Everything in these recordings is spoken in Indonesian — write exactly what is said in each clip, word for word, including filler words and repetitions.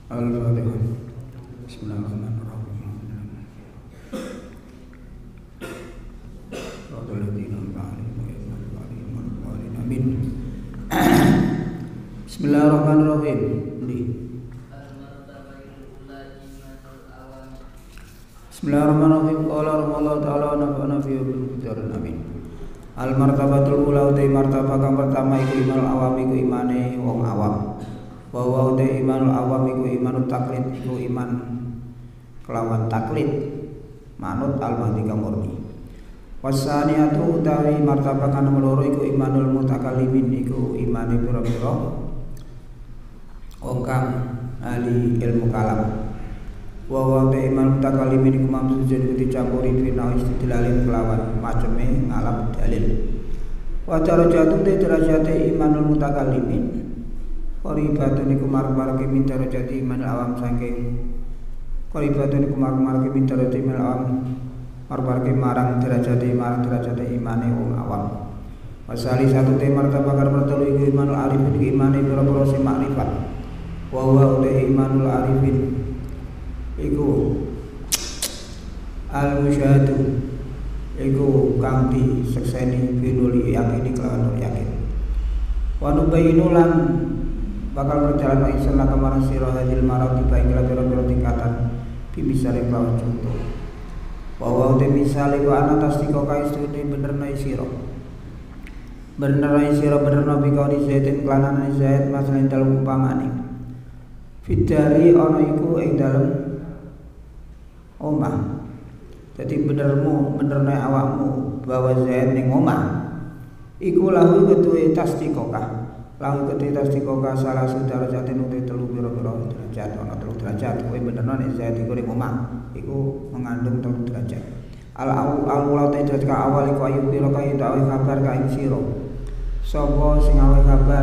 Al-Fatihah. Bismillahirrahmanirrahim. Amin. Bismillahirrahmanirrahim. Bismillahirrahmanirrahim. Qala Allah Ta'ala nafa'ana fi bil amin. Al martabatul ula utai martabah kang pertama iku imanul awam iku imane wong awam. Wa wa utai imanul awam iku imanut taklid iku iman kelawan taklid manut al-mahdi kang murni. Wasaniatu utawi martabah kang nomor loro iku imanul mutakallimin iku imane pira-pira wong kang ahli ilmu kalam. Wa wa ta iman mutakallimin iku mamsujud dicampuri bina istidlalin kelawan maceme ngalam dalil. Wa darajatu te derajate imanul mutakallimin qaribatun iku marmarke min darajati iman awam saking qaribatun iku marmarke min darajati iman awam marmarke marang derajate marang derajate imane wong awam. Wasali satu te martabah kang pertelu iku imanul arifin iku imane pira-pira sing makrifat. Wa wa ta imanul arifin iku al-musyahadu iku kang disekseni binuli yakini kelawan yakin. Wa nubayinu lan bakal berjalan wa insyaallah kamaran sira hadil maratib ing pira-pira tingkatan bimisale kelawan contoh. Wa wa te misale wa ana tasdiko ka istune benerna sira. Benerna sira benerna bikoni zaitin kelanan zait masalah dalem umpamane. Fidari ana iku ing dalem omah. Jadi benermu benerna awakmu bahwa Zaid ning omah iku lahu ketuwe tasdikoka. Lahu ketuwe tasdikoka salah saudara jate nuti telu pira-pira derajat ana telu derajat. Kowe benerna nek Zaid iku ning omah iku mengandung telu derajat. Al awal te derajat awal iku ayu pira kae tawe kabar kae sira. Sapa sing awe kabar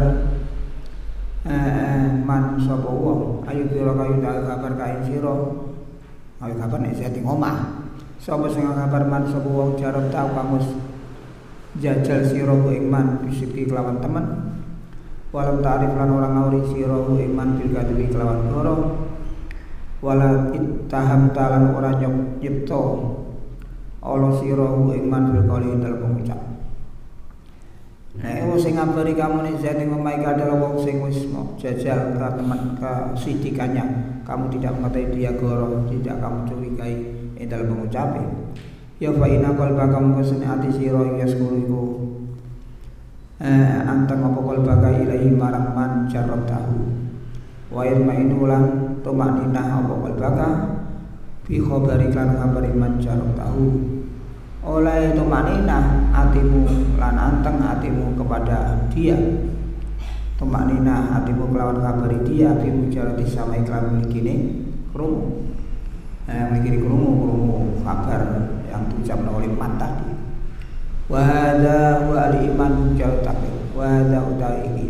eh man sapa wong ayu pira kae tawe kabar kae sira. Ayo kabar nek Zaid ing omah. Sapa sing kabar man sapa wong jarep tau kamus jajal sira ku ing man bisiki kelawan temen. Walam ta'rif lan ora ngawri sira ku ing man bil kadwi kelawan loro. Wala ittaham talan ora nyipta ala sira ku ing man bil qali dalem pengucap. Nek wong sing ngabari kamu nek Zaid ing omah iki adalah wong sing wis jajal ka teman ka sidikannya. Kamu tidak mengetahui dia goro, tidak kamu curigai ing dalam pengucape. Ya fa inna qalba kamu kesene ati sira yaskuru iku eh anteng apa qalba ilahi marang man jarratahu. Wa irmainu lan tumanina apa qalba fi khabari kan khabari man jarratahu. Oleh tumanina atimu lan anteng atimu kepada dia. Tumanina hatimu kelawan kabari dia fi mujarati sama iklan milikine krungu. Eh milikine krungu krungu kabar yang diucapkan oleh man tadi. Wa hadza wa al iman mujarati. Wa hadza utaiki.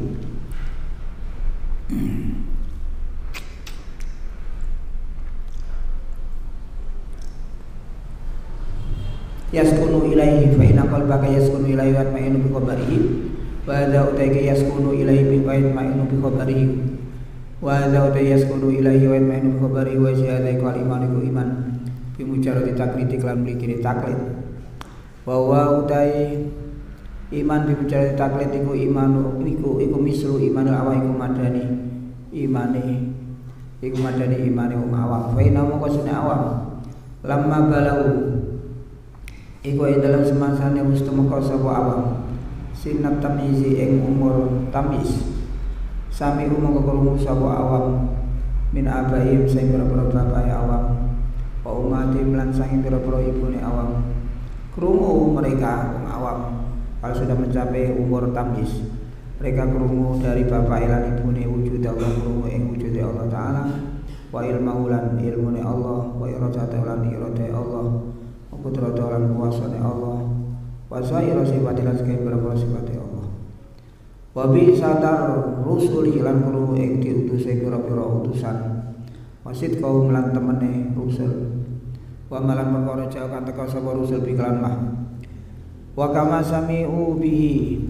Yaskunu ilaihi fa inna qalbaka yaskunu ilaihi wa ma'inu bi khabarihi. Wa hadza utaiki yaskunu ilaihi bi ma'inu bi khabarihi. Wa hadza utaiki yaskunu ilaihi wa ma'inu bi khabarihi wa syahadai qal imaniku iman bi mujarrati taklidi lan mlikine taklid. Wa wa utai iman bi mujarrati taklid iku imanu iku iku mislu imanul awam iku madani imane iku madani imane wong awam. Fa inna moko sune awam lamma balau iku ing dalam semasane mustamaka sapa awam sinat tamizi ing umur tamis sami umur kekrungu sapa awam min abaim sing pira-pira bapak awam wa umatim lan sang pira-pira ibune awam krungu mereka wong awam kalau sudah mencapai umur tamis mereka krungu dari bapak lan ibune wujud Allah krungu ing wujude Allah taala wa ilmu lan ilmune Allah wa iradatu lan iradate Allah kudratu lan kuasane Allah wa sa'ira sifatilan sekali berapa sifatnya Allah wa bi sadar rusuli lan kuru ing diutuse pira-pira utusan wasit kaum lan temene rusul wa malan perkara jauh kan teka sapa rusul biklan mah wa kama sami'u bihi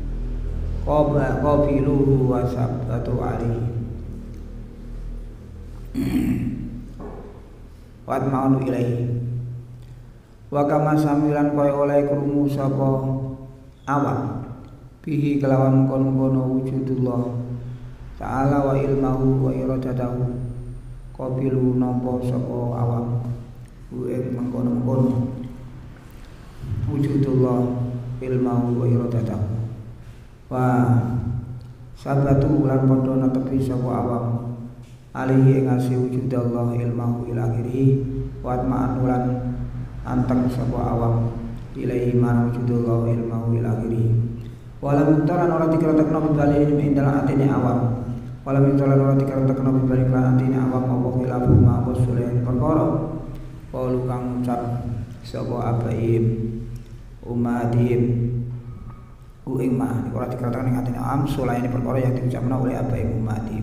qaba qabiluhu wa sabatu alaihi wa atma'u ilaihi wa kama samilan kaya oleh krungu sapa awam bihi kelawan kono-kono wujudullah ta'ala wa ilmahu wa iradatahu qabilu nampa sapa awam ku ing mengkono-mengkono wujudullah ilmahu wa iradatahu wa sabatu lan padha netepi sapa awam alihi ing asih wujudullah ilmahu ila akhirih wa atma'an lan anteng sapa awam ilaihi ma wujudullah ilmahu ila akhirih walam taran ora dikretekno bibali ing dalam atine awam walam taran ora dikretekno bibali lan atine awam apa khilafu ma usulen perkara qalu kang ucap sapa abaim umadihim ku ing ma ora dikretekno ing atine awam sulaine perkara yang diucapno oleh abaim umadihim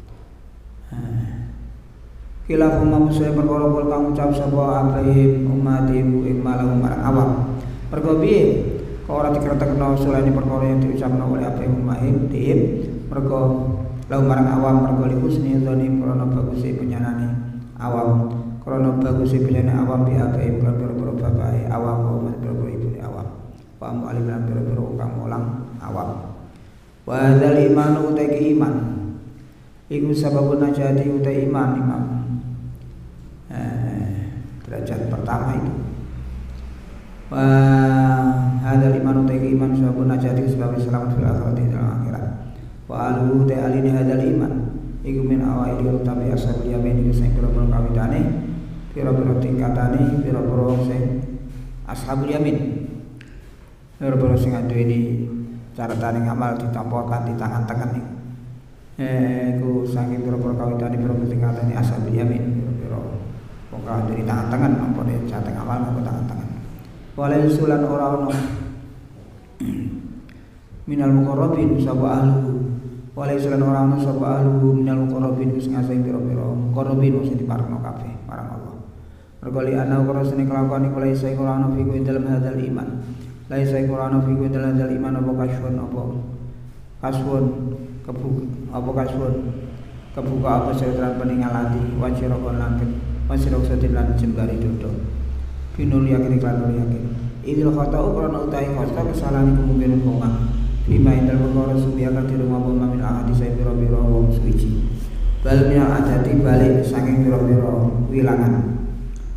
khilafu ma usulen perkara kang ucap sapa abaim umadihim ku ing malahu marang awam perkara piye kau ora dikretekno sulane perkara yang diucapno oleh apa yang umahim tim mergo lau marang awam mergo likusni dzani krana baguse penyanane awam krana baguse penyanane awam bi apa yang pira-pira bapae awam wa pira-pira ibune awam wa alim lan pira-pira kang mulang awam wa dzal iman utai iman iku sababun najati utai iman imam eh derajat pertama itu wa hadal iman utai iman sababun najati sebab selamat fil akhirati dalam akhirat wa alu utai alini hadal iman iku min awal di utawi ashabul yamin iku sing pira-pira kawitane pira-pira tingkatane pira-pira sing ashabul yamin pira-pira sing aduweni caratane ngamal ditampa kanthi tangan tengen niku eh iku saking pira-pira kawitane pira-pira tingkatane ashabul yamin pira-pira wong kang dari tangan tengen ampune cateng amal nganggo tangan tengen walai sulan ora ono minal muqarrabin sapa ahlu walai sulan ora ono sapa ahlu minal muqarrabin wis ngasih pira-pira muqarrabin sing diparengno kabeh marang Allah mergo li ana ora sene kelakuan iku lai sae ora ono fi dalam hadzal iman lai sae ora ono fi dalam hadzal iman apa kaswon apa kaswon kebuka apa kaswon kebuka apa seteran peninggalati wajira kon langit wajira setelan jembari dodo binul yakin iklan nur yakin idil khata'u karena utai khata kesalahan iku mungkin koma lima indal perkara subi akan dirumah boma min ahadi saya biro-biro wong suici bal minal adati balik saking biro-biro wilangan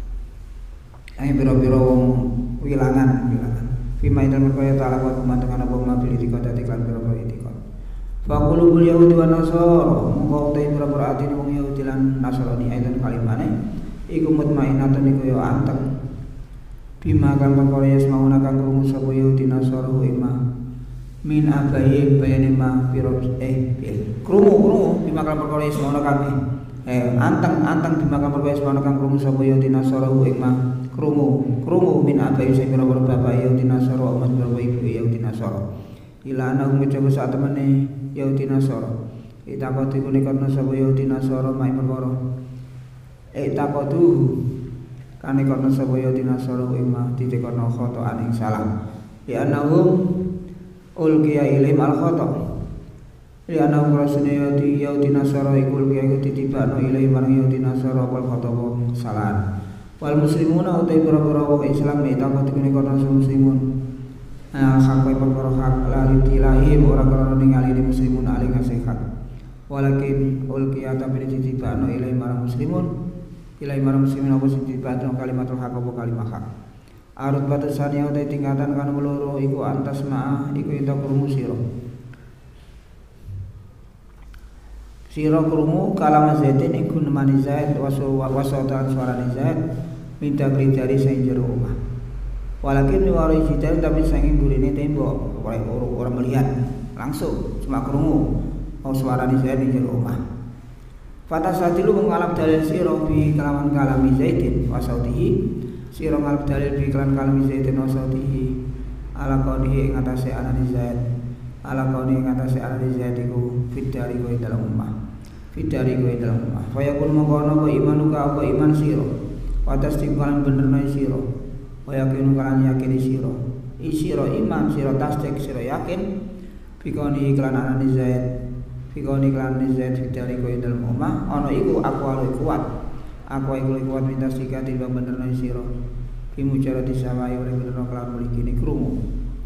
saking biro-biro wong wilangan wilangan lima indal perkara ta'ala wa kumantungan boma bil itikot iklan biro-biro itikot fakulu bul yahudi wa nasoro mungkau utai biro-biro atini wong yahudi lan nasoroni aidan kalimane iku mutmainatun iku yo anteng bima kan perkara yasmauna kang krungu sapa Yahudi Nasara ima min abaihim bayane ma piro eh krungu krungu bima kan perkara yasmauna kang eh anteng anteng bima kan perkara yasmauna kang krungu sapa Yahudi Nasara ima krungu krungu min abaihim sing pira-pira bapak Yahudi Nasara umat pira ibu Yahudi Nasara ila ana ngucap sak temene Yahudi Nasara itakot iku nekono sapa Yahudi Nasara mai perkara eh takotu kane kono sapa ya dinasara ima ditekono khata aning salah ya anahum ulqiya ilaim al khata ya anahum rasune ya di ya dinasara ikul kiya iku ditibakno ilaim marang ya dinasara wal khata salah wal muslimuna utai pira-pira wong Islam takut kene kono muslimun ah hakoi perkara hak lali tilahim ora krana ningali muslimun ali ngasih hak walakin ulqiya tapi ditibakno ilaim marang muslimun ilai marang muslimin apa sing dibantu kalimatul haq apa kalimat hak arut batasannya utai tingkatan kan meloro iku antas ma'ah iku ita krungu sira sira krungu kalam zaitin iku nemani zaid wasu wasautan suarane zaid minta dari sing jero omah walakin niwari jidan tapi sing burine tembok ora ora melihat langsung cuma krungu oh suarane zaid ning jero omah fatasatilu mengalap dalil sira bi kalaman kalami zaidin wa sautihi sira ngalap dalil bi kalaman kalami zaidin wa sautihi ala qaunihi ing atase anani zaid ala qaunihi ing atase anani zaid iku fidari kowe dalam ummah fidari kowe dalam ummah fa yakun mongkono apa imanuka apa iman sira wa tasdiqan benerna sira wa yakinu kan yakini sira i sira iman sira tasdik sira yakin bi qaunihi iklan anani zaid Bikoni klan Zaid dari kowe dalem omah ana iku aku alu kuat. Aku iku kuat minta sika timbang benerno sira. Ki mujarati sawai oleh benerno klan mriki krungu.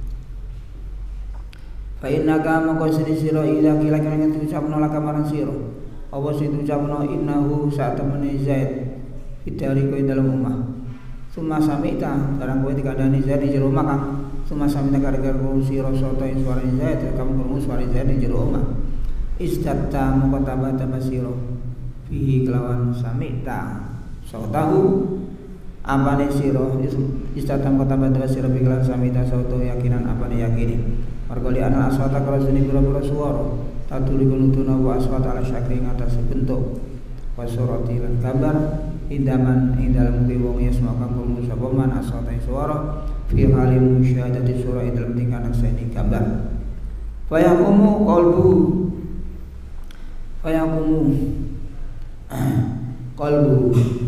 Fa innaka moko sini sira ila kila kira ngucapno laka marang sira. Apa sing ucapno innahu sak temene Zaid dari kowe dalem omah. Suma samita barang kowe dikandani Zaid di jero omah kang suma samita gara-gara sira soto ing suara Zaid kamu krungu suara Zaid di jero omah. Istatta moko tambah-tambah sira fihi kelawan samita sautahu apane sira istatta moko tambah-tambah sira fihi kelawan samita sauto yakinan apane yakini mergo li ana aswata kala seni pira-pira swara tatuli kunutuna wa aswata ala syakri ngatas bentuk wa surati lan gambar indaman ing dalem wong yasma kang krungu sapa man aswata ing swara fi halim musyahadati surah ing dalem tingkah nakseni gambar fa yaqumu qalbu fayaqumu qalbu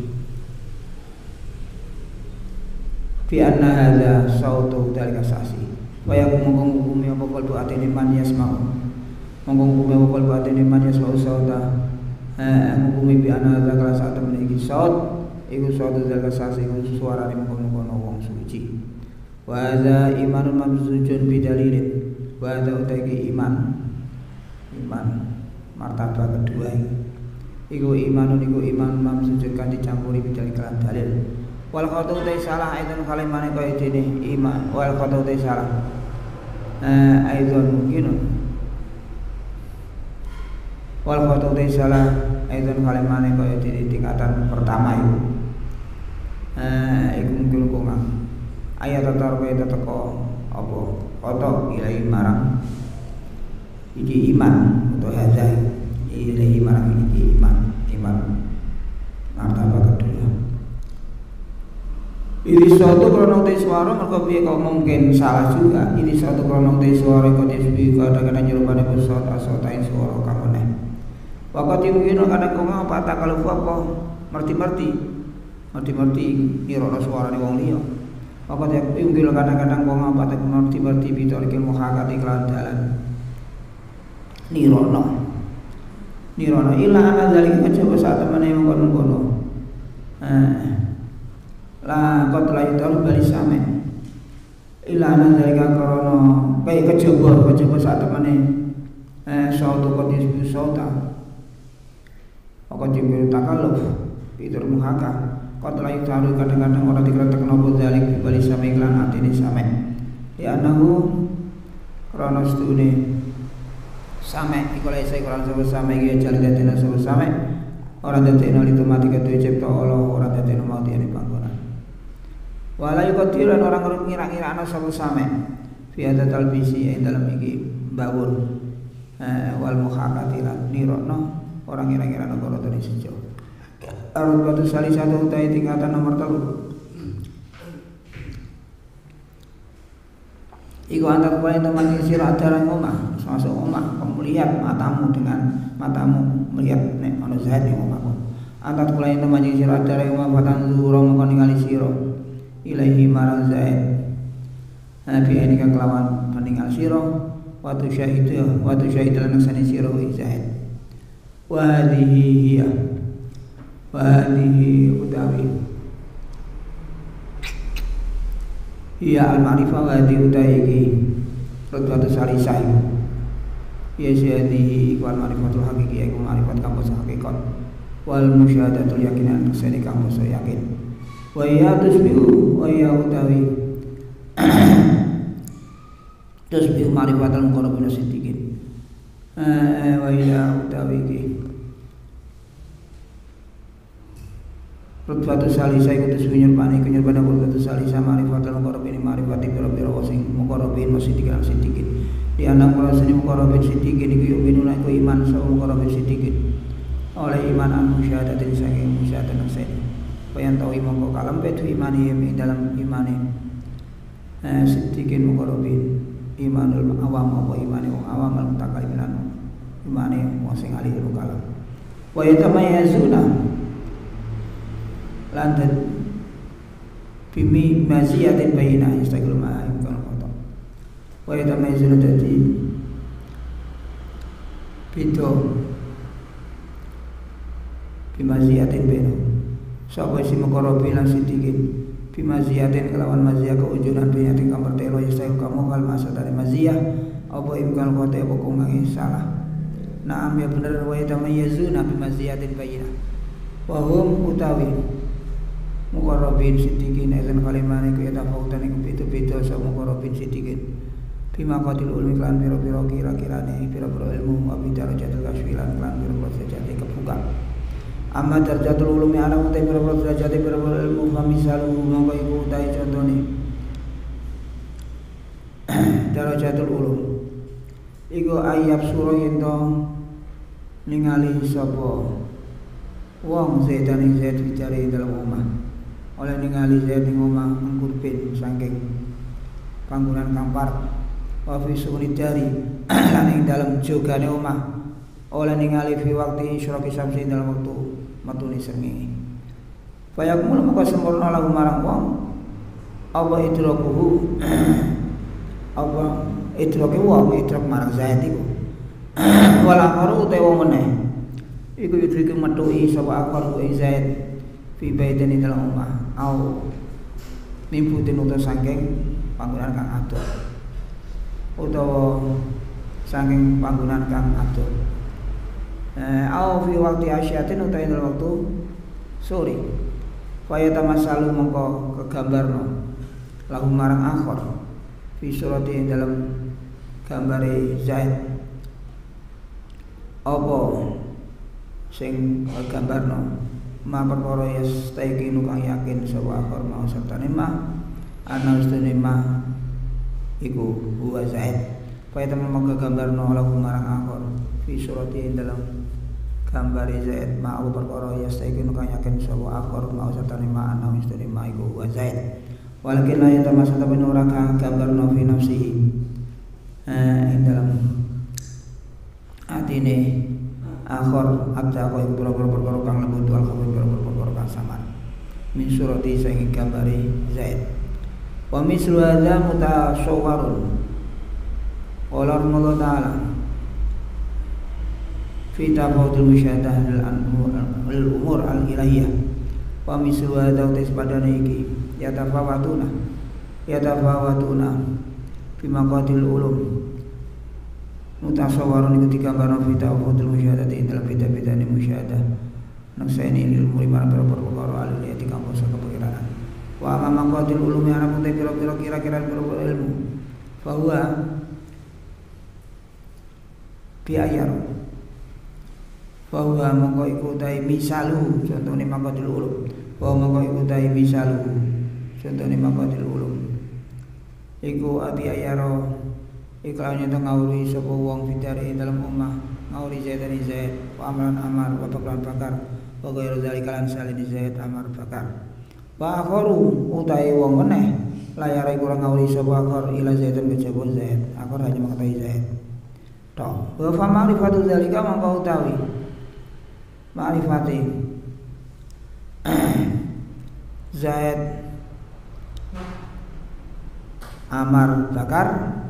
fi anna hadza sautu dalika sasi fayaqumu hukumi apa qalbu atine man yasma'u monggo hukumi apa qalbu atine man yasma'u sauta eh hukumi bi anna hadza kala saat meniki saut iku sautu dalika sasi iku suarane monggo-monggo wong suci wa hadza imanun mamzujun bi dalilin wa hadza utaki iman iman martabat kedua iku imanun iku iman mamsujud kan dicampuri bidal kelan dalil wal khatu ta salah aidon kalimane kaya dene iman wal khatu ta salah eh aidon mungkin wal khatu ta salah aidon kalimane kaya dene tingkatan pertama iku eh iku mungkin kok ayat tatar kaya teko apa foto ilai marang iki iman untuk hadai ilahi marang iki iman iman martabat kedua ini suatu krono te suara mergo piye kok mungkin salah juga ini suatu krono te suara kok disebut kadang-kadang nyerupane pesot asotain suara kamane wakati mungkin kadang kok apa tak kalau apa merti-merti merti-merti ngirono suarane wong liya wakati mungkin kadang-kadang kok apa tak merti-merti bitorikil muhakati kelan dalan nirono nirono ila ana zalika kejaba saat temane mengkono-kono eh la qad la yadul bali same ila ana zalika krono kaya kejaba kejaba saat temane eh sautu qadis bi sauta apa jimbir takalluf fitur muhaka qad la yadul kadang-kadang ora dikretek nopo zalik bali same iklan atine same ya anahu krono stune same ikolai saya kurang sebut same dia cari dati na sebut same orang dati na itu mati ketua cipta Allah orang dati na mati yang dipanggonan walau kotiran orang orang ngira-ngira anak sebut same fiada talbisi yang dalam iki babur eh, wal muhakatiran nirokno orang ngira-ngira anak orang dari sejauh arut batu sali satu utai tingkatan nomor telu iku antar paling teman sira ajaran omah masuk omah kamu melihat matamu dengan matamu melihat nek ana Zaid ning omahmu antar paling teman sira ajaran omah batan zuro mongko ningali sira ilahi marang Zaid nabi ini kelawan peninggal sira watu syahidu watu syahid lan sani sira wa Zaid wa hadhihi hiya wa hadhihi utawi iya al-ma'rifah wa di utai iki rutbatu salisah ya syadihi wal ma'rifatul haqiqi iku ma'rifat kampus hakikat wal musyahadatul yakinan seni kampus yakin wa ya tusbihu wa ya utawi tusbihu ma'rifatul muqarrabina siddiqin eh wa ya utawi iki rutbatu salisah iku tusbihu nyerpani kenyerpana rutbatu salisah ma'rifatul muqarrabin ma'rifati pira-pira sing muqarrabin siddiqan siddiqin di anak prasani muqarrabin siddiqin iku yu'minuna iku iman sa muqarrabin siddiqin oleh iman an musyahadatin saking musyahadatan saking payan tau iman kok kalam betu imani ing dalam imane eh siddiqin muqarrabin imanul awam apa imane wong awam al mutakallimin imane wong sing alih kalam wa yatamayazuna lantan bimi maziyatin bayina istagil ma'ayim kan kotor wa yatamayizuna dati beda bimaziatin beno sapa isi mukorobi lan sidikin bimaziatin kelawan maziyah keujuran binyatin kamar telo yasayul kamu kal masa dari maziyah apa imkal kote apa kungangi salah naam ya bener wa yatamayyazu nabi maziyatin bayinah wa hum utawi muqarrabin sidikin izin kalimane ku yatafautan iku beda-beda sa muqarrabin sidikin bima qatil ulmi lan pira-pira kira-kirane pira-pira ilmu wa bidarajatul kaswilan lan pira-pira sejati kebuka amma darajatul ulumi ana utai pira-pira derajat pira-pira ilmu famisalu mongko iku utai contone darajatul ulum iku ayab sura yen to ningali sapa wong Zaidan ing Zaid bicare dalam omah oleh ningali Zaid ing omah ngkurbin saking panggonan kampar wa fi sunni dari lan ing dalam jogane omah oleh ningali fi waktu isyraqi syamsi dalam waktu matune srengenge fayakmul muka sempurna lahu marang wong apa idrakuhu apa idrake wong idrak marang Zaid iku wala karu te wong meneh iku yudrike metuhi sapa akal ing Zaid fi baitin dalam omah au mimputin uta saking panggonan kang adoh utawa saking panggonan kang adoh eh au fi waqti asyatin utawa dalam waktu sore kaya tamasalu mongko kegambarno lahu marang akhir fi surati dalam gambare Zaid apa sing gambarno ma perkara yastaiki kang yakin sapa akhir mau sertane ma ana ustune ma iku huwa Zaid kaya temen mongko gambarno lahu marang akhir fi surati dalam gambare Zaid ma apa perkara yastaiki kang yakin sapa akhir mau sertane ma ana ustune ma iku huwa Zaid walakin la yatamasa tapi ora gambarno fi nafsihi eh ing dalam atine akhir abda kaya pira-pira perkara kang lembut wal khabir pira-pira perkara kang samar min surati saking gambare Zaid wa mislu hadza mutasawwarun qala Allah taala fi tafawudul musyadah al umur al ilahiyah wa mislu hadza tes padane iki ya tafawatuna ya tafawatuna fi maqatil ulum mutasawwarun iku digambarno fi tafawudul musyadah ing dalam beda-bedane musyadah nakseni ilmu lima perkara aliyati kang basa kepekiraan wa amma maqatil ulum ana pun pira-pira kira-kira pira-pira ilmu bahwa biayar bahwa mongko iku utahe misalu contone maqatil ulum bahwa mongko iku utahe misalu contone maqatil ulum iku biayaro iklannya teng ngawuri sapa wong bidare dalam omah ngawuri Zaid dan Zaid wa amran amar wa bakran bakar wa ghairu zalika lan salin Zaid amar bakar wa akharu utahe wong meneh layar iku ora ngawuri sapa akhar ila Zaid dan kejaba Zaid akhar hanya mengetahui Zaid tok wa fa ma'rifatu zalika mangko utawi ma'rifati Zaid amar bakar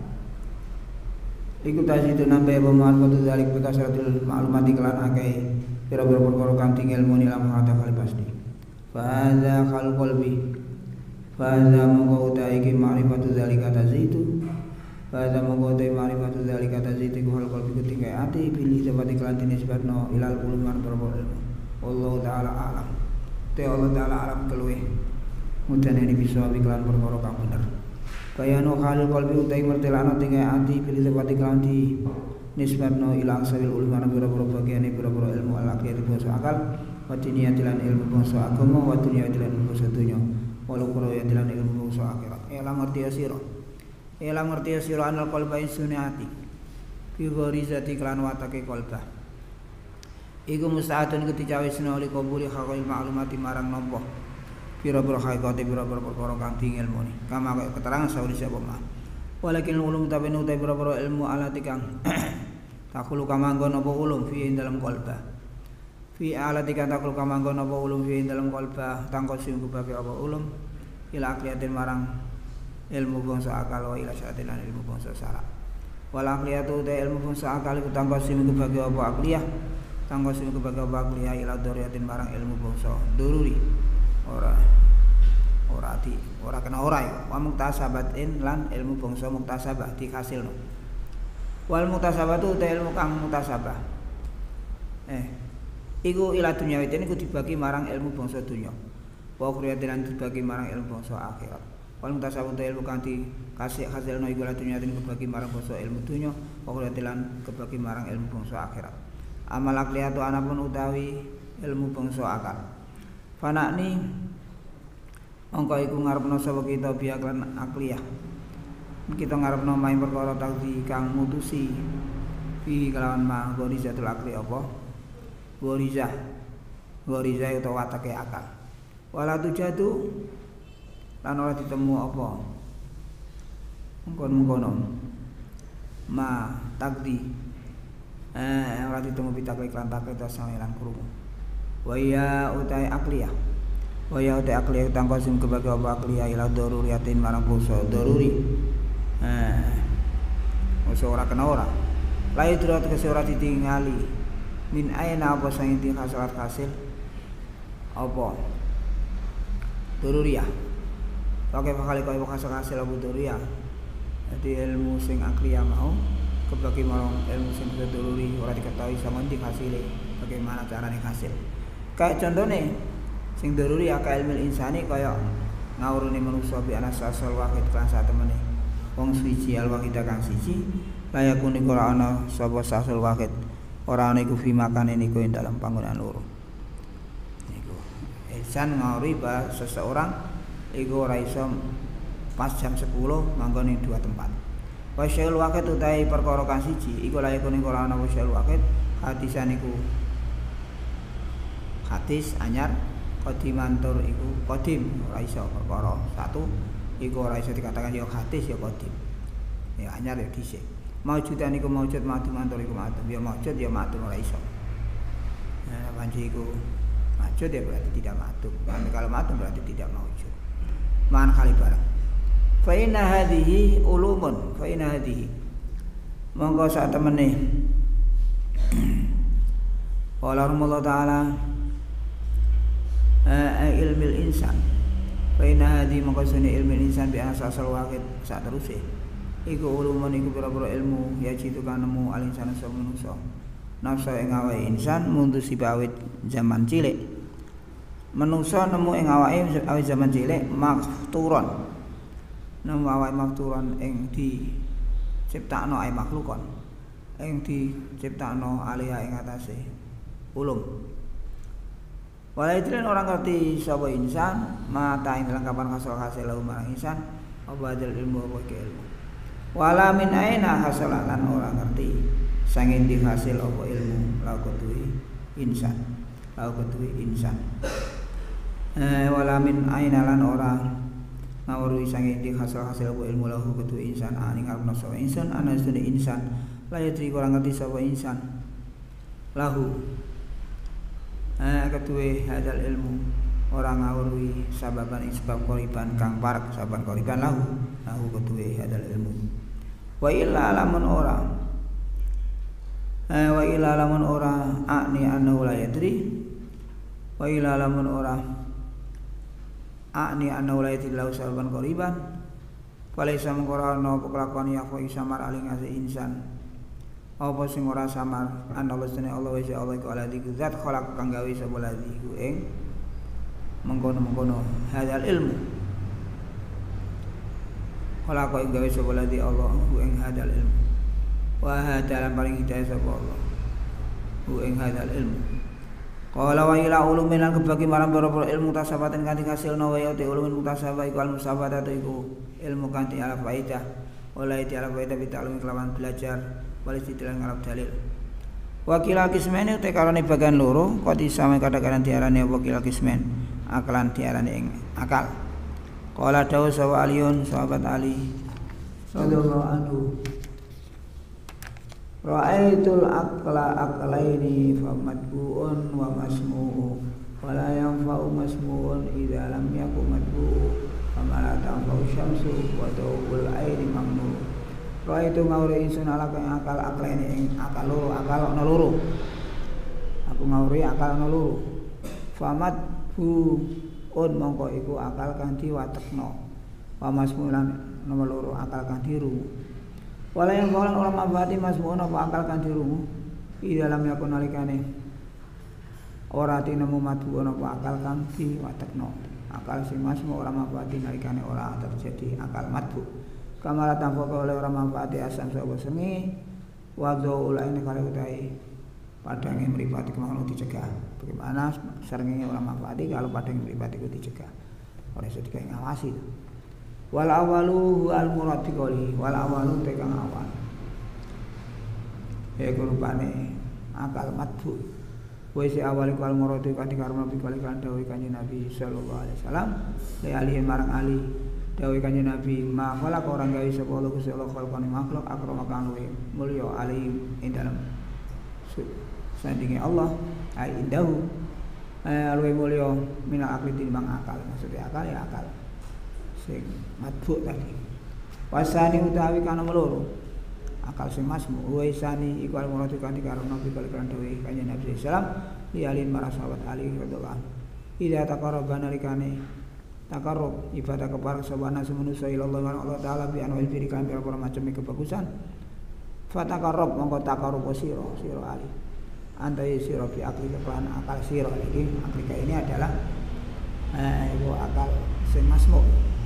iku tajidu nambah pemahaman kudu dalik bekasratul ma'lumati kelan akeh pira-pira perkara kang tinggal muni lam hata kali pasti fa hadza khal qalbi fa hadza mongko utahe iki ma'rifatu zalika tazidu fa hadza mongko utahe ma'rifatu zalika tazidu khal qalbi ketika ati pilih sebati kelan dinisbatno ilal uluman perkara ilmu wallahu taala alam te Allah taala alam keluwe mudane bisa iklan perkara kang bener kaya no khalil qalbi utai mertelana tinggal ati pilih sepati kelanti nisbatno ilang sawil ulumana bira-bira bagiane bira-bira ilmu al-aqiyah basa akal wa diniyatilan ilmu basa agama wa diniyatilan ilmu basa dunya walau qurayatilan ilmu basa akhirat elang ngerti sira elang ngerti sira anal qalba insune ati fi gharizati kelan watake qalba iku musta'atun keticawisna li qabuli haqqil ma'lumati marang nampa pira-pira haikate pira-pira perkara kang tinggal muni kama kaya keterangan sauri sapa mah walakin ulum tapi nutai pira-pira ilmu alati kang takulu kamanggon apa ulum fi dalam qalba fi alati kang takulu kamanggon apa ulum fi dalam qalba tangko sing kubake apa ulum ila aqiyatin marang ilmu bangsa akal wa ila syatin ilmu bangsa syara Wal aqliyatu ta ilmu bangsa akal iku tangko sing kebagi apa aqliyah tangko sing kebagi apa aqliyah ila doriyatin marang ilmu bangsa dururi ora ora di ora kena ora ya wa muktasabatin lan ilmu bangsa muktasabah dikasilno wal muktasabatu ta ilmu kang muktasabah eh iku ila dunyawitin iku dibagi marang ilmu bangsa dunya wa akhiratin lan dibagi marang ilmu bangsa akhirat wal muktasabatu ta ilmu kang kasih hasilno iku ila dunyawitin kebagi marang bangsa ilmu dunya wa akhiratin lan kebagi marang ilmu bangsa akhirat amal aqliyatu anapun utawi ilmu bangsa akal fanakni angka iku ngarepno sapa kita biak lan akliyah kita ngarepno main perkara takdi kang mutusi fi kelawan ma gorizatul akli apa gorizah gorizah utawa watake akal wala tujadu lan ora ditemu apa mengkon-mengkono ma takdi eh ora ditemu pitaklik lan taklik tasawuf lan krungu wa ya utai akliyah wa ya utai akliyah tangko sim kebagi apa akliyah ila daruriyatin marang bangsa daruri eh ora ora kena ora la idrat kese ora ditingali min aina apa sing dihasalat hasil apa daruriyah oke bakal kaya hasil hasil apa daruriyah jadi ilmu sing akliyah mau kebagi marang ilmu sing daruri ora diketahui sama ndi hasile bagaimana carane hasil kayak contohnya sing daruri akal ilmu insani kaya ngawurune manusa bi ana sasal wahid kan sak temene wong suci al wahid kang siji layakune ora ana sapa sasal wahid ora ana iku fi makane niku ing dalam panggonan loro niku insan ngawuri ba seseorang iku ora iso pas jam sepuluh manggon ing dua tempat wa syai'ul wahid utahe perkara kang siji iku layakune ora ana syai'ul wahid hadisan iku hadis anyar qadimantur iku qadim ora iso perkara satu iku ora iso dikatakan ya hadis ya qadim ya anyar ya dhisik maujudan iku maujud ma'dumantur iku ma'dum ya maujud ya ma'dum ora iso nah panci iku maujud ya berarti tidak ma'dum kalau ma'dum berarti tidak maujud man kali barang fa inna hadhihi ulumun fa inna hadhihi monggo sak temene qala Allah taala ilmil insan fa inna hadhi maqasani ilmil insan bi asasal waqid sak teruse iku ulumun iku pira-pira ilmu ya citu kan nemu al insan sa manusa nafsa ing awake insan mundu sibawit zaman cilik manusa nemu ing awake awit zaman cilik makturon nemu awake makturon ing di ciptakno ae makhlukon ing di ciptakno alih ing atase ulum. Walai itu orang ngerti sapa insan mata ing dalam kapan hasil hasil lahu marang insan apa adil ilmu apa ke ilmu. Wala min aina hasalalan orang ngerti sangin di hasil apa ilmu lahu ketui insan lahu ketui insan. Eh wala min aina lan orang ngawruhi sangin di hasil hasil apa ilmu lahu ketui insan aning arep sapa insan ana sunni insan layak tri orang ngerti sapa insan lahu eh ketuwe hadal ilmu orang ngawruhi sababan isbab qoriban kang parak saban qoriban lahu lahu ketuwe hadal ilmu wa illa lamun ora eh wa illa lamun ora akni annahu la yadri wa illa lamun ora akni annahu la yadri lahu sababan qoriban falaisa mengkora ana kelakuan ya fa isamar aling ase insan apa sing ora samar ana wastane Allah wa Allah iku ala diku zat khalaq kang gawe sapa ladi ku ing mengkono-mengkono hadal ilmu khalaq kang gawe sapa ladi Allah ku ing hadal ilmu wa hadalan paling hidayah sapa Allah ku ing hadal ilmu qala wa ila ulumin lan kebagi marang pira-pira ilmu tasabaten kanthi hasilna wa ya te ulumin mutasabah iku al musabahat iku ilmu kanthi ala faidah wala iti ala faidah bi ta'lum kelawan belajar wal istidlal ngarep dalil. Wakil kismen te karone bagian loro kok disame kadang-kadang diarani wakil kismen akalan diarani ing akal. Qala dawu sawa aliyun sahabat Ali radhiyallahu anhu ra'aitul aqla aqlaini famadbu'un wa masmu'u wala yanfa'u masmu'un idza lam yakun madbu'u fama la tanfa'u syamsu wa dawul aini mamnu Roh itu ngawuri insun ala kang akal akal ini ing akal loro akal ana loro. Aku ngawuri akal ana loro. Famat bu on mongko iku akal kang diwatekno. Pamasmu lan nomor loro akal kang diru. Wala yang kaulan ulama bati masmu apa akal kang diru. Di dalam yakun nalikane ora tinemu matu ana apa akal kang diwatekno. Akal sing masmu ora mabati nalikane ora terjadi akal matu. Kamala tanpa oleh ora mabati asam sapa semi wa dzul ini kali utai padange mripate kemawon dicegah. Bagaimana srengenge ora mabati kalau padange mripate iku dicegah. Ora iso digawe ngawasi. Wal awalu al murad biqoli wal awalu tekan awal. Ya rupane akal matu. Wis awal kal murad kan dikarepno biqoli kan dawuh Kanjeng Nabi sallallahu alaihi wasallam li alihin marang ali dawuh Kanjeng Nabi ma kala orang gawe sapa Allah Gusti Allah khalqane makhluk akrama kang luwih mulya ali ing dalem sandinge Allah ai indahu luwih mulya minal akli timbang akal maksudnya akal ya akal sing matbu tadi wasani utawi kana meloro akal sing masmu waisani iku al murad kan dikarepno bikal kan dawuh Kanjeng Nabi sallallahu alaihi wasallam li alin marasawat ali radhiyallahu ida taqarrabana likane takarrub ibadah kepada sabana semenusa ilallah Allah taala bi anwil birikan pira-pira macam kebagusan fatakarrub mongko takarrub sira sira ali antai sira bi akli kelan akal sira iki aklika ini adalah eh itu akal sing masmu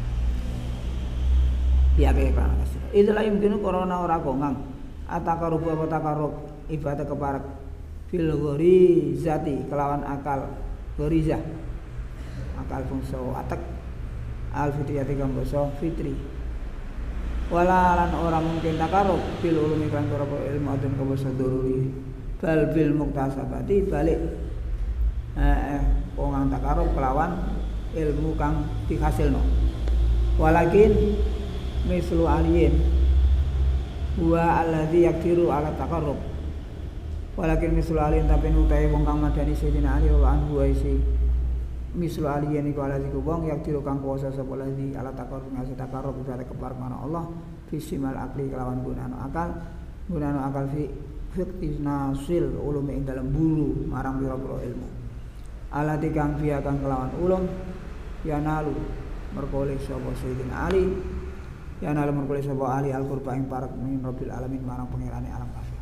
ya ke kelan akal sira itulah yumkinu corona ora kongang atakarrub apa takarrub ibadah kepada fil gharizati kelawan akal gharizah akal bangsa atek al fitriyati kang basa fitri wala lan ora mungkin takarub bil ulumi kan ora ilmu adun ka basa doruri bal bil muktasabati balik eh wong takarub kelawan ilmu kang dihasilno walakin mislu aliyin huwa alladzi yaktiru ala takarub walakin mislu aliyin tapi utahe wong kang madani Sayyidina Ali wa anhu wa isi mislu aliyan iku ala ziku wong yak tiru kang kuwasa sapa lagi ala takarrub ngasih takarrub ibadah kepareng ana Allah fisimal akli kelawan gunane akal gunane akal fi fikti nasil ulumi ing dalam bulu marang pira-pira ilmu ala kang via kang kelawan ulum ya nalu merkoleh sapa Sayyidina Ali ya nalu merkoleh sapa Ali al qurba ing parek min rabbil alamin marang pangerane alam kabeh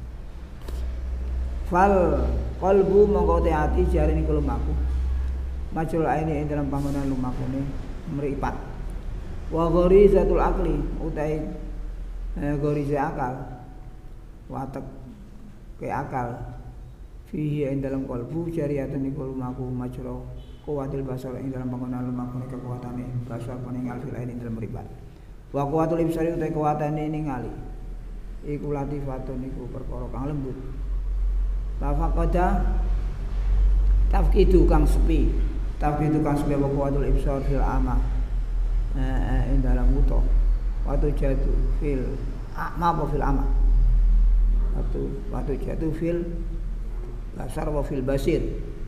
fal qalbu mongko te ati jarene kulumaku majul aini ing dalam panggonan lumakune mripat wa gharizatul akli utai eh, ghariza akal watek ke akal fihi ing dalam kalbu jariyatun iku lumaku majro kuwatil basar ing dalam panggonan lumakune kekuatane basar peninggal fil aini dalam mripat wa kuwatul ibsari utai kekuatane ningali iku latifatun iku perkara kang lembut tafaqada tafkidu kang sepi tapi itu kan sebagai kuatul ibsar fil ama eh ing dalam wuto waktu jatuh fil ama apa fil ama waktu waktu jatuh fil basar wa fil basir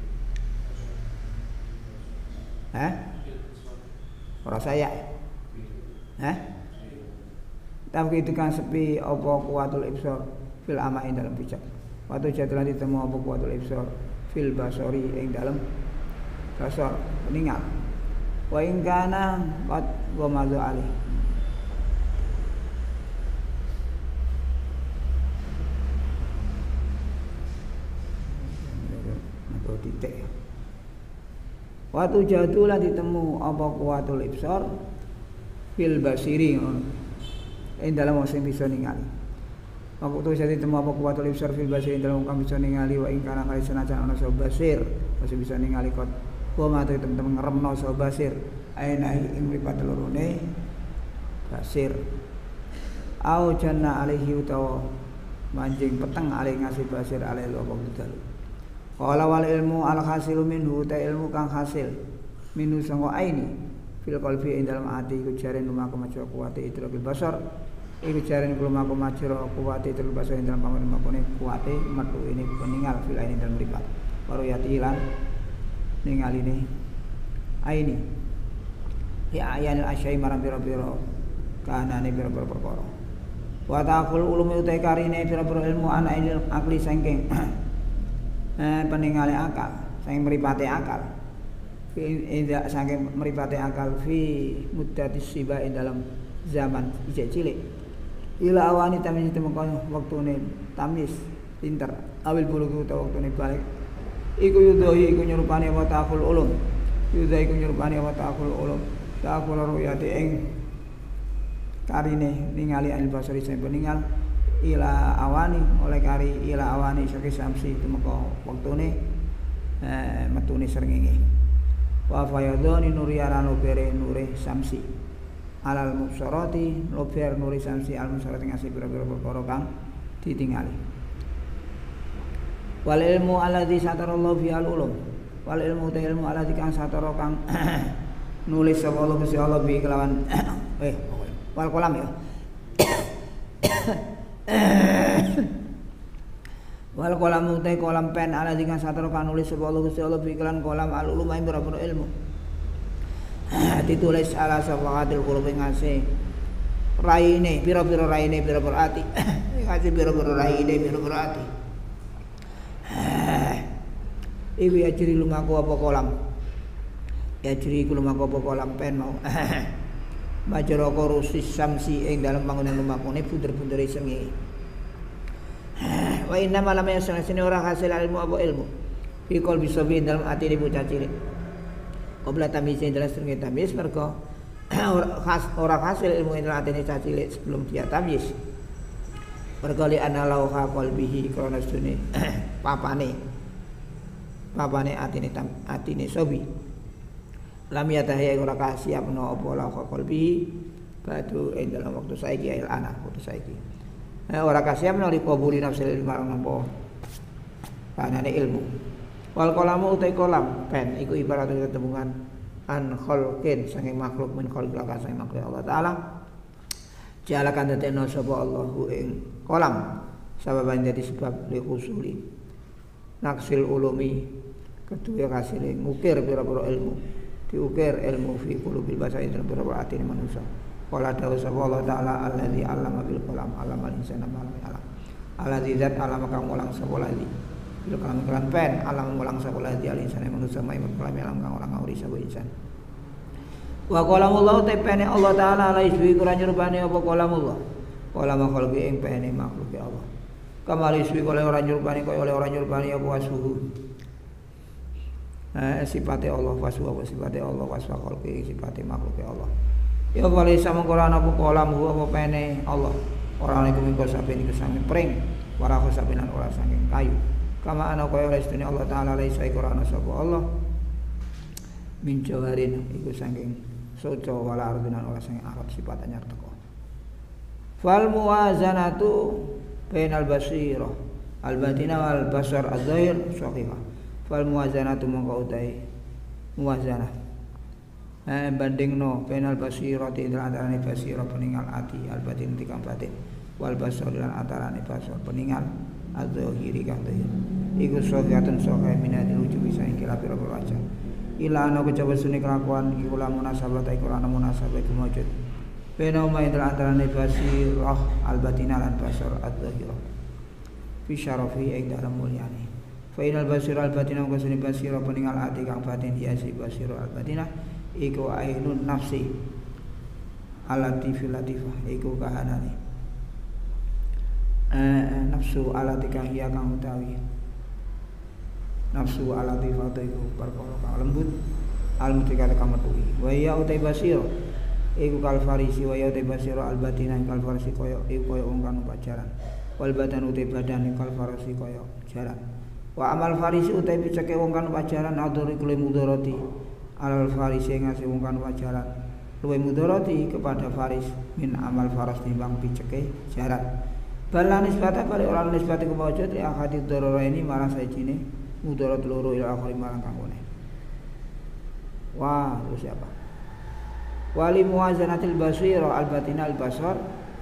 eh ora saya eh tapi itu kan sepi apa kuatul ibsar fil ama ing dalam bijak waktu jatuh nanti temu apa kuatul ibsar fil basari ing dalam basar meninggal wa in kana qad wa madhu alih atau titik waktu jatuhlah ditemu apa kuatul ibsar fil basiri ing dalam sing bisa ningali waktu jadi ditemu apa kuatul ibsar fil basiri ing dalam kang bisa ningali wa ing kana kali senajan ana sapa basir masih bisa ningali kok wa mate temen-temen ngremno so basir ainahi ing mripat lorone basir au janna alaihi utawa manjing peteng alih ngasih basir alih apa budal qala wal ilmu al hasilu minhu ta ilmu kang hasil minu sanga aini fil qalbi ing dalam ati iku jare lumaku maca kuwate idrokil basar iku jare lumaku maca kuwate idrokil basar ing dalam panggon makone kuwate metu ini peninggal fil aini dalam mripat baru yati lan ningali ini aini ya ayanil asyai marang pira-pira kanane pira-pira perkara Wa ta'khul ulumi utai karine pira-pira ilmu ana ilil akli saking eh peningale akal, saking mripate akal. Indah saking mripate akal fi muddatis siba dalam zaman ijek cilik. Ila awani tamis temekon waktune tamis pinter awil bulugu utawa waktune balik. Iku yudoi iku nyerupane wa ta'khul ulum. Yudoi iku nyerupane wa ta'khul ulum. Ta'khul ruyati ing karine ningali al basari sing peningal ila awani oleh kari ila awani saking samsi temeka wektune eh metune srengenge wa fayadhani nuriyana nubere nure samsi alal mubsarati lober nuri samsi al mubsarati ngasih pira-pira perkara kang ditingali wal ilmu alladzi satarallahu fi al ulum wal ilmu ta ilmu alladzi kang satara kang nulis sapa Allah Gusti Allah bi kelawan eh wal kolam ya wal kolam utai kolam pen ala dengan satero kan nulis sapa Allah Gusti Allah pikiran kolam al ulum ing berapa ilmu ditulis ala safahatil qulubi ngase raine pira-pira raine pira-pira ati ngase pira-pira raine pira-pira ati iku ya ciri lumaku apa kolam ya ciri ku lumaku apa kolam pen mau Majara korusis samsi ing dalam bangunan lumakune bunder-bundere srengenge. Wa inna malam ya sene ora hasil ilmu apa ilmu. Fikol bisa bi dalam ati bocah cilik. Qabla tamis dalam srengenge tamis mergo ora khas ora hasil ilmu dalam ati bocah cilik sebelum dia tamis. Mergo li ana lauha qalbihi krana sune papane. Papane atine atine sobi. Lam yatahi ora kasiapno apa la qalbi batu ing dalam waktu saiki ail ana waktu saiki eh ora kasiapno li qabuli nafsil marang apa panane ilmu wal qalamu utai kolam pen iku ibarat ketembungan an khalqin saking makhluk min khalqil saking makhluk Allah taala jalakan teteno sapa Allahu ing kolam sababan dadi sebab li usuli naksil ulumi kedua kasile ngukir pira-pira ilmu diukir ilmu fi qulubil basari dalam beberapa hati manusia. Qala dawu Allah taala allazi 'allama bil qalam 'allamal insana ma lam ya'lam. Allazi zat 'allama kang ulang sapa lali. Bil qalam kelan pen 'allama ulang sapa lali al insana manusia ma imam kalam alam kang ulang ngawuri sapa insan. Wa qalamullahu ta'ala Allah taala ala isbi kurang nyerupane apa qalamullah. Qalam khalqi ing pene makhluk Allah. Kamal isbi oleh ora nyerupane kaya oleh ora nyerupane apa wasuhu. Eh, sifatnya Allah waswa sifatnya Allah waswa khalqi sifatnya makhluk Allah ya wali sama Quran apa kolam apa pene Allah orang iku mingko saben iku sange pring ora sabenan ora sange kayu kama ana kaya restune Allah taala laisa Quran sapa Allah min jawarin iku saking soco wala ardinan ora sange arab sifatnya teko fal muwazanatu bainal basirah al batina wal basar az-zahir sahihah fal muwazanatu mongko utahe muwazanah eh bandingno penal basirati antarané basira peningal ati al batin tikang batin wal basar lan antarané basar peningal adzahiri kang zahir iku sogatan sokae minadil wujud bisa ing kira pira waca ila ana kejaba sune kelakuan iku lamun munasabah ta iku ana munasabah iku maujud bena ma antarané basirah al batin lan basar adzahira fi syarafi ing dalam mulyane fa inal basira al batina mung kasune basira peningal ati kang batin ya si basira al batina iku ainun nafsi alati fil latifah iku kahanane eh nafsu alati kang ya kang utawi nafsu alati fa iku perkara kang lembut al mutikale kang metuhi wa ya utai basira iku kal farisi wa ya utai basira al batina kal farisi koyo iku koyo wong kang pacaran wal badan utai badan kal farisi koyo jaran wa amal farisi utai picake wong kan pacaran adori kule mudharati al farisi ngasih wong kan pacaran luwe mudharati kepada faris min amal faras timbang picake jaran balan nisbata bali ora nisbate kewujud ya hadith dorora ini marang sajine mudharat loro ila akhir marang kangone wah terus siapa wali muwazanatil basira al batina al basar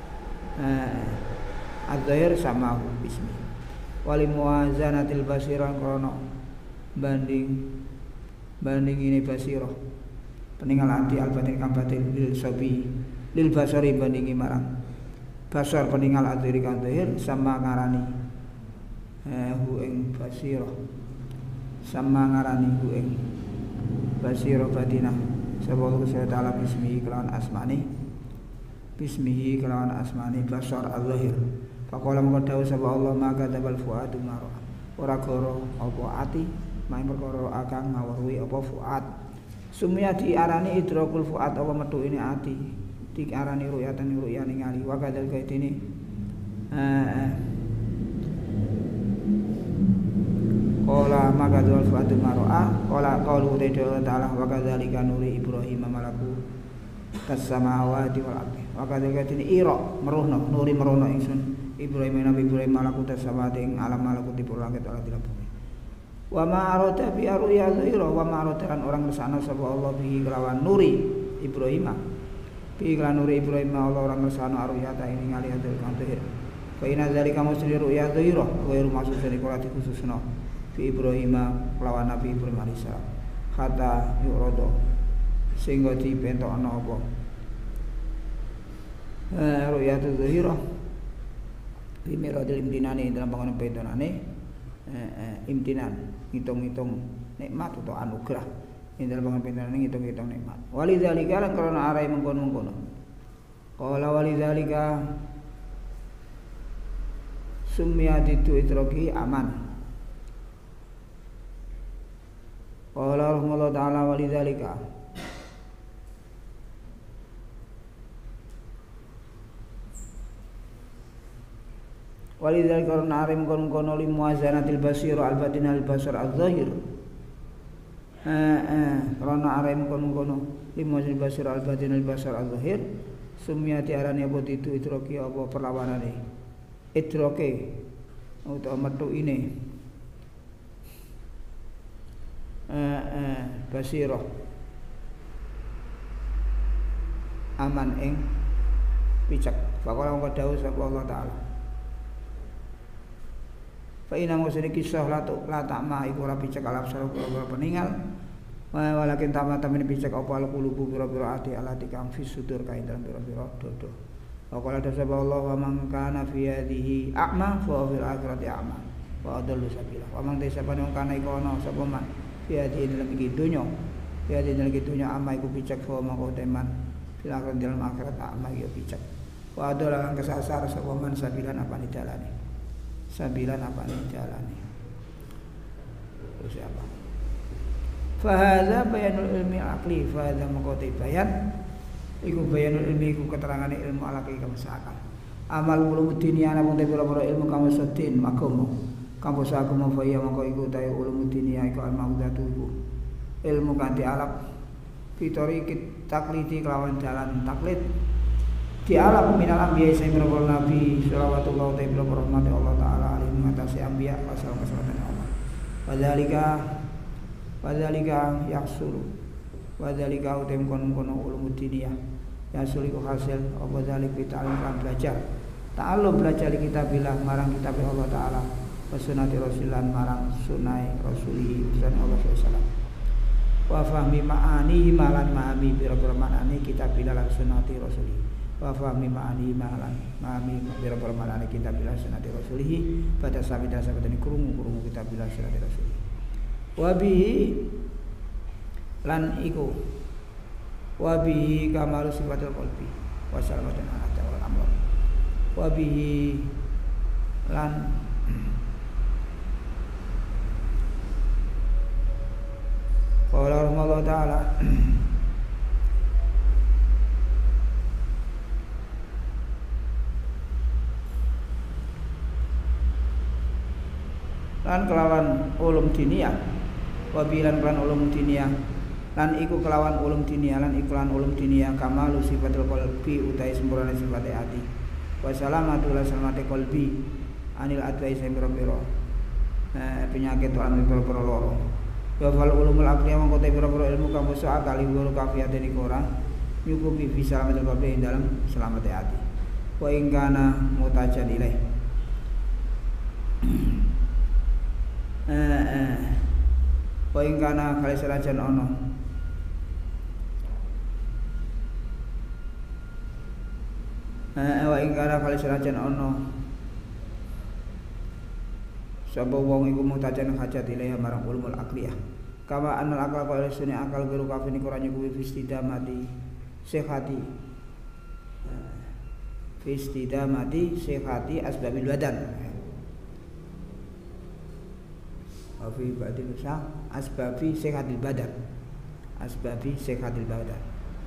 eh adzahir sama bismi wali muwazanatil basiran krono banding banding ini basirah peninggal ati al batin kang batin lil sabi lil basari bandingi marang basar peninggal adziri kang zahir sama ngarani eh hu ing basira sama ngarani hu ing basira batinah sapa Allah taala bismihi kelawan asmani bismihi kelawan asmani basar al-zahir faqala mongko dawuh sapa Allah maka dabal fuadu maro ora goro apa ati main perkara akang ngawruhi apa fuad sumya diarani idrakul fuad apa metu ini ati diarani ru'yatan ru'ya ningali wa kadal kaitini eh qala maka dawal fuadu maro'a qala qalu ta'ala wa kadzalika nuri Ibrahim malaku tas-samawati wal ardi wa kadzalika kaitini ira meruhna nuri meruhna ingsun Ibrahim nabi Ibrahim malaku tas-samawati ing alam malaku di langit ala di bumi wa ma arata bi ru'ya zahira wa ma arata orang kesana sapa Allah bi kelawan nuri Ibrahim bi kelawan nuri Ibrahim Allah orang kesana aruyata ini ngali hadal kang zahir fa inna zalika musri ru'ya zahira wa iru maksud dari qolati khususna bi Ibrahim kelawan Nabi Ibrahim alaihi salam hatta yurodo sehingga dipentokno apa eh ru'ya zahira bi miradil imtinani dalam bangunan pentonane eh, eh, imtinan hitung-hitung nikmat atau anugerah ing dalem pangapunten ngitung-ngitung nikmat. Walidzalika lan karena arai mengkono-mengkono. Qala walidzalika summiya ditu itroki aman. Qala rahimahullah taala walidzalika Walidzalika karena arai mengkono-mengkono li muwazanatil basir al-batin al-basar al-zahir. Eh eh karena arai mengkono-mengkono li muwazanatil basir al-batin al-basar al-zahir sumiyati arane apa itu itroki apa perlawanane itroke utawa metu ini eh eh basirah aman ing picak bakal ngko dawuh sapa Allah taala fa ina musri kisah la la takma iku ora picak alap sarep ora peninggal walakin tamah tamen picak apa qulubu biro-biro ati alati kang fi sudur kain dalam biro-biro dodo waqala tasaba Allah wa man kana fi hadhihi a'ma fa fil akhirati a'ma wa adallu sabila wa man tasabana kana iku ana sapa man fi hadhihi dalam iki donya fi hadhihi dalam iki donya a'ma iku picak fa mangko teman fil akhirati dalam akhirat a'ma iku picak wa adallu kesasar sapa man sabilan apa ni dalane sabilan apa nih jalani terus apa fahadha bayanul ilmi akli fahadha maqati bayan iku bayanul ilmi iku keterangan ilmu alaki kamu sakal amal ulumuddin ya ana pun pira-pira ilmu kamu sedin makomo kamu sakmo fa ya mangko iku ta ulumuddin ya iku al-maudzatu iku ilmu kanthi alap fitori taklidi kelawan jalan taklid di alam minal anbiya sing berporo nabi shalawatullah ta berporo rahmat Allah taala alaihi mengatasi anbiya masalah keselamatan Allah wadzalika wadzalika yaksuru wadzalika utem kono-kono ulumuddiniyah yasuliku hasil apa zalik bita'alum kan belajar ta'alum belajar di kitabillah marang kitab Allah taala wa sunnati rasulillah marang sunai rasulih utusan Allah sallallahu alaihi wasallam wa fahmi ma'ani malan ma'ami bira-bira ma'ani kitabillah lan sunnati rasulih wa fahmi ma'ani malan ma'ami bira-bira ma'ani kitabillah sunnati rasulih pada sami dan sahabat ini kurungu-kurungu kitabillah sunnati rasulih wa bihi lan iku wa bihi kamalu sifatul qalbi wa salamatul anata wal amr wa bihi lan qala Allah taala lan kelawan ulum diniyah wa bilan kelawan ulum diniyah lan iku kelawan ulum diniyah lan iklan ulum diniyah kamalu sifatul qalbi utai sempurna sifate ati wa salamatu la salamate qalbi anil adwai sembiro-biro eh, penyakit lan biro-biro loro wa fal ulumul aqli mangko te biro-biro ilmu kang basa akal guru kafiyate niku ora nyukupi bisa salamatul qalbi dalam selamate ati wa ing kana mutajan ilaih eh eh wa ing kana kali serajan ono eh wa ingkara kali senajan ono sapa wong iku mutajan hajat ilaiha marang ulumul aqliyah kama anal akal kaya sune akal guru kafini kurang kuwi fistidamati sehati fistidamati sehati asbabil badan afi badil sa asbabi sehatil badan asbabi sehatil badan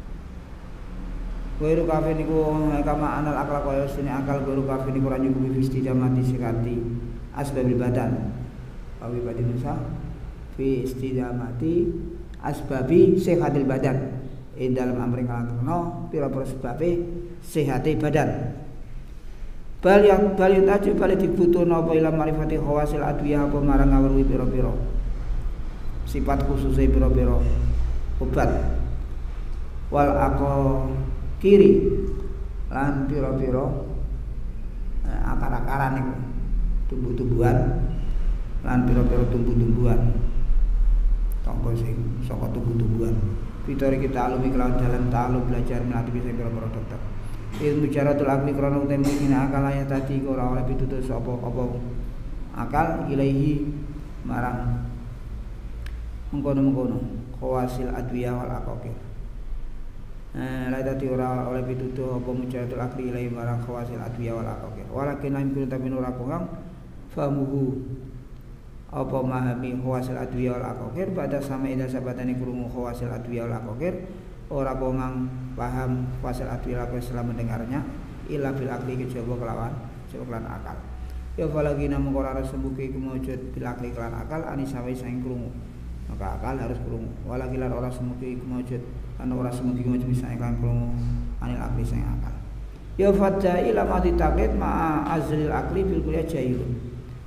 guru kafini ku kama anal akal kaya sune akal guru kafini kurang kuwi fistidamati sehati asbabil badan awi badin sa fi istidamati asbabi sehatil badan ing dalam amri kalakno pira-pira sebabe sehate badan bal yang bal tajib bal dibutuhno apa ila marifati khawasil adwiyah apa marang ngawruhi pira-pira sifat khususe pira-pira obat wal aqo kiri lan pira-pira akar-akaran iku tumbuh-tumbuhan lan pira-pira tumbuh-tumbuhan tonggo sing saka tumbuh-tumbuhan fitori kita alumi kelawan dalam ta'alum belajar melatih bisa pira-pira dokter ilmu jaratul akli krana utawi mungkin akal ayat tadi ora oleh pitutur sapa apa akal ilaihi marang mengkono-mengkono khawasil adwiyah wal aqaqir eh la tadi ora oleh pitutur apa mujaratul akli ilaihi marang khawasil adwiyah wal aqaqir walakin lain kudu tapi ora kurang famuhu apa mahami khawasil adwiyah wal aqaqir pada sama ida sabatane krungu khawasil adwiyah wal aqaqir ora kongang paham khawasil adwiyah wal aqaqir setelah mendengarnya illa bil akli kejaba kelawan kelawan akal ya falagi namung ora sembuki kumujud bil akli kelawan akal anisawi saing krungu maka akal harus krungu walagi lan ora sembuki kumujud ana ora sembuki kumujud saing kan krungu anil akli saing akal ya fadda ila ma ditaqid ma azlil akli bil kuliah jahilun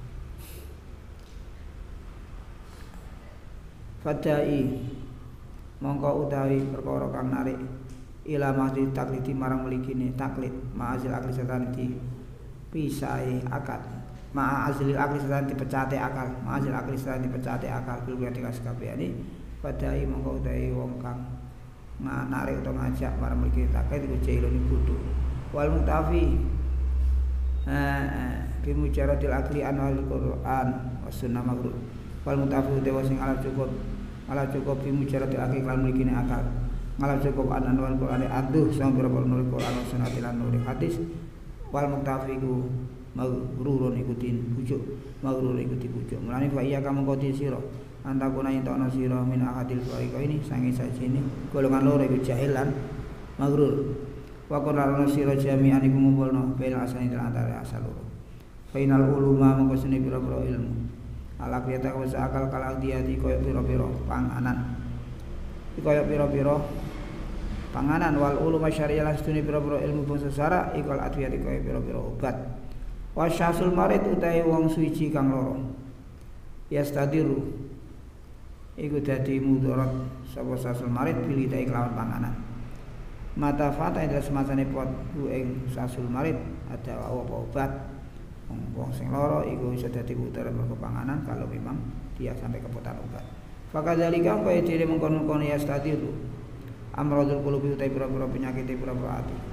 fadai mongko utawi perkara kang narik ila mahdi taklidi marang mligine taklid ma'azil akli setan di pisai akal ma'azil akli setan dipecate akal ma'azil akli setan dipecate akal bil kuwi dikas kabehane fadai mongko utawi wong kang narik utawa ngajak marang mligine taklid iku jailun bodho wal mutafi eh bi mujaratil akli anwal Quran was sunnah maghrur wal mutafi dewa sing ala cukup ala cukup bi mujaratil akli lan mligine akal ala cukup anan wal Quran aduh sang pira-pira nur Quran sunnah lan nur hadis wal mutafi ku maghrurun ikutin pucuk maghrur ikuti pucuk mulane fa iya kamu koti sira antakuna ento ana sira min ahadil fariqa ini sange sajene golongan loro iku jahil lan maghrur wa qurana sira jami'an iku ngumpulno bain asani antara asal loro final uluma mongko sene pira-pira ilmu ala kita wis akal kala diati koyo pira-pira panganan koyo pira-pira panganan wal ulum syariah lan sedune pira-pira ilmu bangsa sara ikal adwiyati koyo pira-pira obat wasyasul marid utahe wong suci kang loro yastadiru iku dadi mudarat sapa sasul marid pilih ta kelawan panganan mata fata ing semasane pot ku ing sasul marid ada apa obat wong sing lara iku iso dadi puter mergo panganan kalau memang dia sampai kepotan obat. Fakadzalika kaya dhewe mengkono-kono ya stadiru. Amradul qulubi utai pira-pira penyakit pira-pira ati.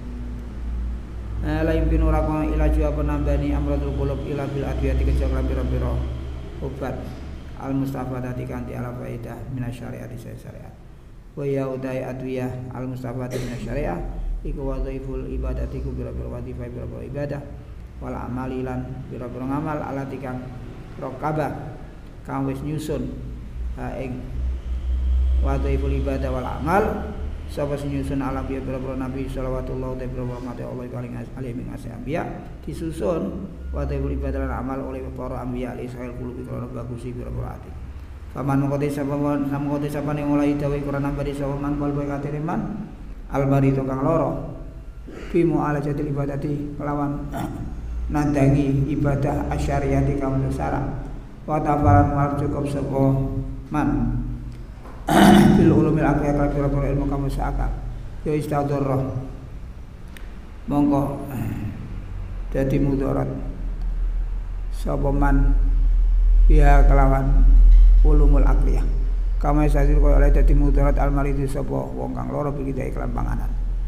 Eh lain pin ora kok ilaju apa nambani amradul qulub ila bil adwiyati kejaba pira-pira obat al mustafadati kanthi ala faidah minasyariati syariat. Wa ya utai adwiyah al mustafadati minasyariah iku wadhaiful ibadati ku pira-pira wadhifah pira-pira ibadah wal amalilan pira-pira ngamal alati kang rokabah kang wis nyusun ha ing wadhaiful ibadah wal amal sapa sing nyusun alam pira-pira nabi sallallahu alaihi wa sallam Allah kaling alaihi wasallam disusun wadhaiful ibadah wal amal oleh para anbiya Israil kulo pira bagusi pira-pira ati paman mengkote sapa mengkote sapa ning mulai dawuh Quran nambari sapa man kal bae katiriman albari to kang loro bimu ala jadil ibadati kelawan nandangi ibadah asyariyati kaum sesara wa tafaran wal cukup sapa man bil ulumil akli akal pira-pira ilmu kamu seakal ya istadharrah mongko dadi mudarat sapa man ya kelawan ulumul akliyah kama sadir koyo oleh dadi mudarat almaridi sapa wong kang lara iki kelan panganan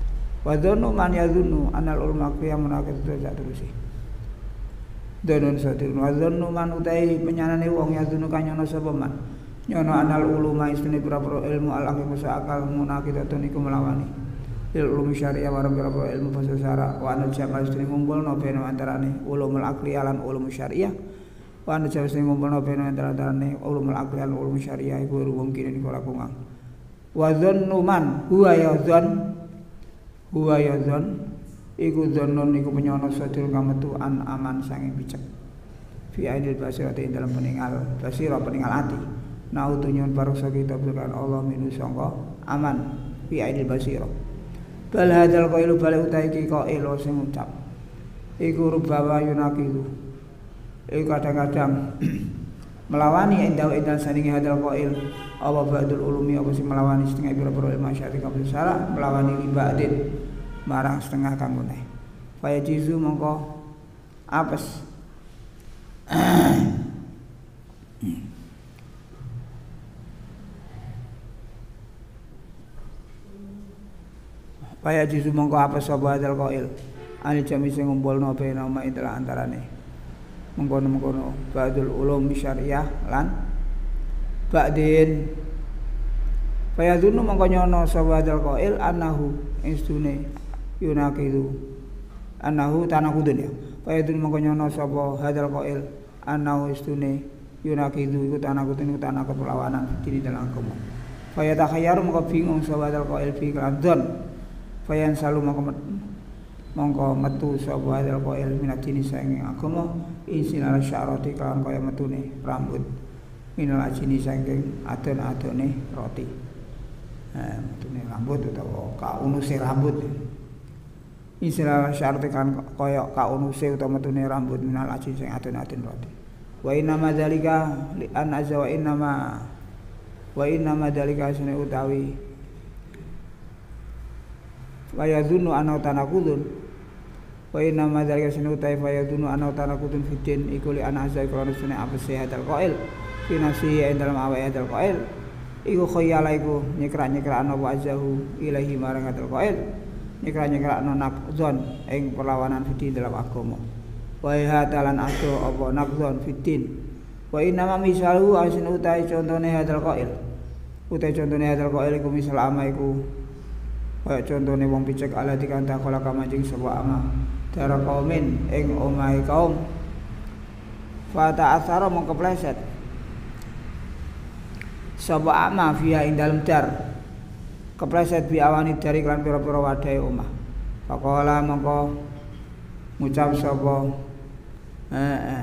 Wa dzannu man yadzunnu anal ulama qiyam munakid sak terus. Donon satir wa dzannu man utai penyanane wong yadzunnu kanyono sapa man. Nyono anal ulama istune pira-pira ilmu al-hakim akal munaqidatun iku melawani. Ilmu syariah warang pira-pira ilmu bahasa syara wa anal jamal istune ngumpulno beno antarane ulumul aqli lan ulum syariah. Wa anal jamal istune ngumpulno beno antarane ulumul aqli lan ulum syariah iku mungkin iku lakungan. Wa dzannu man huwa ya dzan huwa ya dzan iku dzannun iku penyono sadil kang metu an aman sange picek. Fi ainil basirati dalam peningal basira peningal ati. Nautu nyun paruksa kita berkan Allah minu sangka aman fi ainil basira. Bal hadzal qailu bal utai iki qail sing ngucap. Iku rubawa yunaqilu. Iku kadang-kadang melawani endau endan saninge hadzal qail apa ba'dul ulumi apa sing melawani setengah pira-pira ilmu syar'i kabeh syara melawani libadin marang setengah kanggone. Faya jizu mongko apes. Faya jizu mongko apes sapa hadzal qail. Ali jami sing ngumpulno bena ma intela antarane. Mengkono-mengkono ba'dul ulum syariah lan ba'din fayadunu mongko nyono sapa hadzal qail annahu istune yunaqidu annahu tanaqudun ya fayadunu mongko nyono sapa hadzal qail annahu istune yunaqidu iku tanaqudun iku tanaqud perlawanan di dalam agama fayatakhayyar mongko bingung sapa hadzal qail fi kladon fayan salu mongko mongko metu sapa hadzal qail minat jenis saking agama insinal syarati kan kaya metune rambut minal ajini saking adon-adone roti. Nah, metune rambut utawa kaunuse rambut. Insinal syarati kan kaya kaunuse utawa metune rambut minal ajini saking adon-adon roti. Wa inna ma dzalika li an azza wa inna ma wa inna ma dzalika sune utawi wa yadhunnu anna tanaqudun wa inna ma dzalika sunu ta fa yadunu ana tanaqudun fitin iku li ana azza qur'an sunne apese hadal qail finasi ing dalam awake hadal qail iku khayala iku nyekra-nyekrakno wa azzahu ilahi marang hadal qail nyekra-nyekrakno naqzon ing perlawanan fitin dalam agama wa hadalan ado apa naqzon fitin wa inna ma misalu asin utai contone hadal qail utai contone hadal qail iku misal ama iku kaya contone wong picek ala dikanta kala kamajing sapa ama dara kaumin ing omahe kaum fata asara mongko pleset sapa ama via ing dalem dar kepleset bi awani dari kelan pira-pira wadahe omah faqala mongko ngucap sapa eh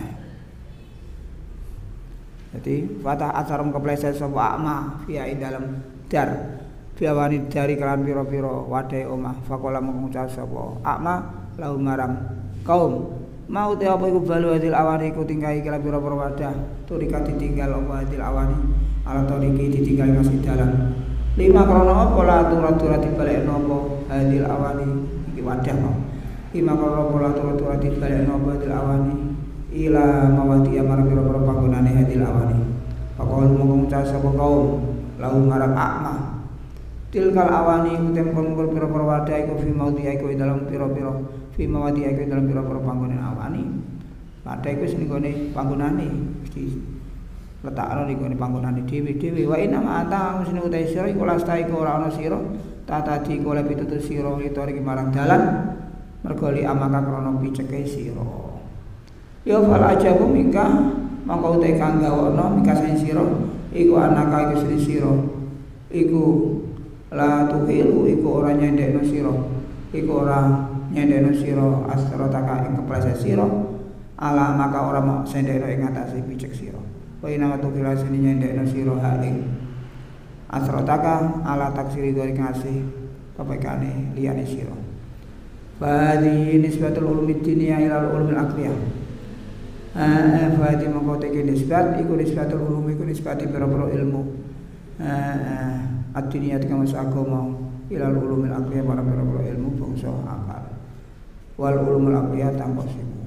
jadi fata asara mongko pleset sapa ama via ing dalem dar biawani dari kelan pira-pira wadahe omah faqala mongko ngucap sapa ama lahu marang kaum mau te apa iku balu hadil awani iku tinggahi kelan pira-pira wadah turika ditinggal apa hadil awani ala toriki ditinggal kasih dalan lima krono apa la atur-atur dibalekno apa hadil awani iki wadah kok lima krono apa la atur-atur dibalekno apa hadil awani ila mawati amar pira-pira panggonane hadil awani faqala mongko ngucap sapa kaum lahu marang akma tilkal awani iku tempon pira-pira wadah iku fi maudi iku dalam pira-pira fi maudi iku dalam pira-pira panggonan awani. Wadah iku sing nggone panggonane mesti letakno ning gone panggonane dhewe-dhewe. Wa inna ma ata sing utai sira iku lasta iku ora ana sira tata di kula pitutur sira itu iki marang dalan mergo li amaka krana piceke sira. Ya fal ajabu mika mangko utai kang gawono mika sing sira iku anaka iku sira iku la tuhilu iku ora nyendekno sira iku ora nyendekno sira asrataka ing kepleset sira ala maka ora mau sendekno ing atase picek sira wa ina tuhila sini nyendekno sira ha ing asrataka ala taksiri dari kasih kepekane liyane sira fadhi nisbatul ulumid diniyah ila ulumil aqliyah eh fadhi mongko teke nisbat iku nisbatul ulum iku nisbati pira-pira ilmu eh ad-dunia tiga masa agama ilal ulumil aqliyah para pira-pira ilmu bangsa akal wal ulumul aqliyah tanpa siku